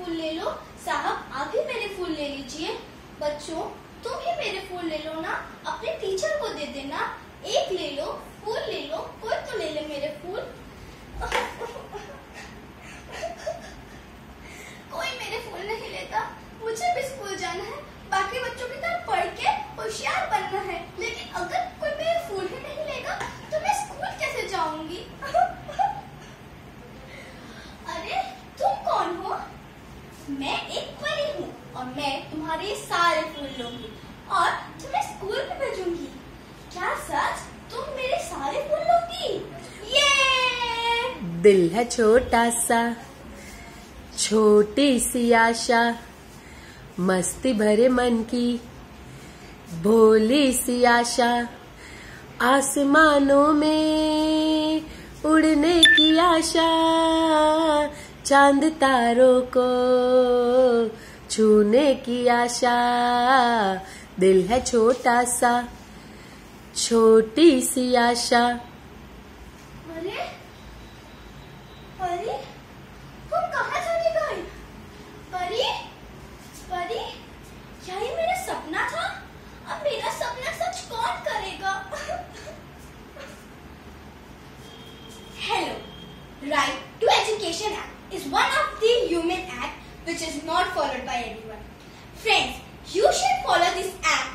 फूल ले लो। साहब आप भी मेरे फूल ले लीजिए। बच्चों तुम भी मेरे फूल ले लो ना, अपने टीचर को दे देना। एक ले लो, फूल ले लो, कोई तो ले ले मेरे फूल। कोई मेरे फूल नहीं लेता। मुझे भी स्कूल जाना है, बाकी बच्चों की तरह पढ़ के होशियार बनना है। लेकिन अगर कोई मेरे फूल ही नहीं लेगा तो मैं स्कूल कैसे जाऊंगी? अरे तुम कौन हो? मैं एक परी हूँ और मैं तुम्हारे सारे फूल लूंगी और तुम्हें स्कूल में भेजूंगी। क्या सच? तुम मेरे सारे फूल लोगी? ये दिल है छोटा सा, छोटी सी आशा, मस्ती भरे मन की भोली सी आशा, आसमानों में उड़ने की आशा, चांद तारों को छूने की आशा। दिल है छोटा सा, छोटी सी आशा। अरे परी, तुम कहाँ चली गई? परी, परी, क्या ये मेरा सपना था? अब मेरा सपना सच कौन करेगा? Hello, Right to Education Act is one of the human act which is not followed by everyone. Friends, you should follow this act